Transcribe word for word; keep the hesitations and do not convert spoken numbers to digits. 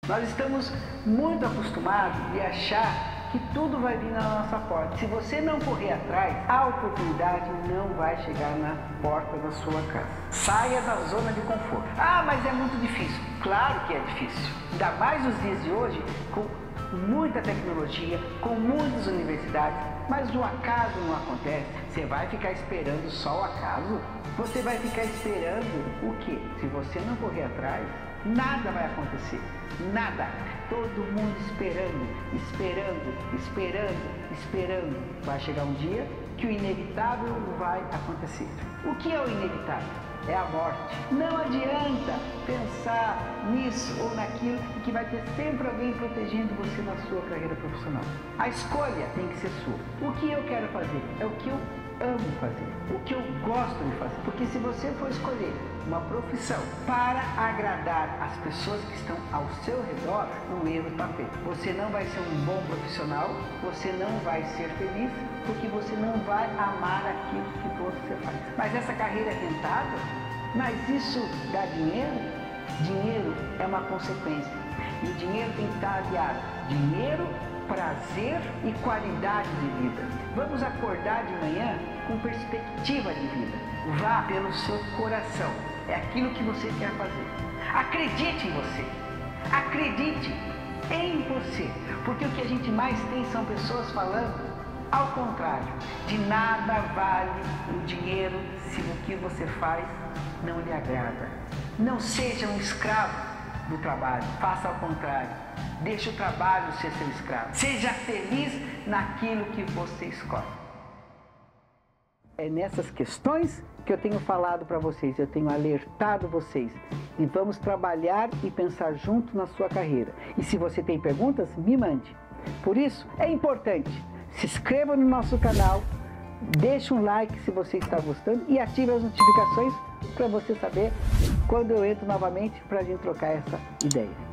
Nós estamos muito acostumados de achar que tudo vai vir na nossa porta. Se você não correr atrás, a oportunidade não vai chegar na porta da sua casa. Saia da zona de conforto. Ah, mas é muito difícil. Claro que é difícil. Ainda mais nos dias de hoje, com muita tecnologia, com muitas universidades, mas o acaso não acontece. Você vai ficar esperando só o acaso? Você vai ficar esperando o quê? Se você não correr atrás, nada vai acontecer. Nada. Todo mundo esperando, esperando, esperando, esperando. Vai chegar um dia que o inevitável vai acontecer. O que é o inevitável? É a morte. Não adianta pensar nisso ou naquilo, que vai ter sempre alguém protegendo você na sua carreira profissional. A escolha tem que ser sua. O que eu quero fazer? É o que eu amo fazer, o que eu gosto de fazer. Porque se você for escolher uma profissão para agradar as pessoas que estão ao seu redor, o erro está feito. Você não vai ser um bom profissional, você não vai ser feliz, porque você não vai amar aquilo que você faz. Mas essa carreira é rentável? Mas isso dá dinheiro? Dinheiro é uma consequência. E o dinheiro tem que estar aliado. Dinheiro, prazer e qualidade de vida. Vamos acordar de manhã com perspectiva de vida. Vá pelo seu coração. É aquilo que você quer fazer. Acredite em você. Acredite em você. Porque o que a gente mais tem são pessoas falando ao contrário. De nada vale o dinheiro se o que você faz não lhe agrada. Não seja um escravo do trabalho. Faça ao contrário. Deixe o trabalho ser seu escravo. Seja feliz naquilo que você escolhe. É nessas questões que eu tenho falado para vocês, eu tenho alertado vocês. E vamos trabalhar e pensar junto na sua carreira. E se você tem perguntas, me mande. Por isso, é importante, se inscreva no nosso canal, deixe um like se você está gostando e ative as notificações para você saber quando eu entro novamente para a gente trocar essa ideia.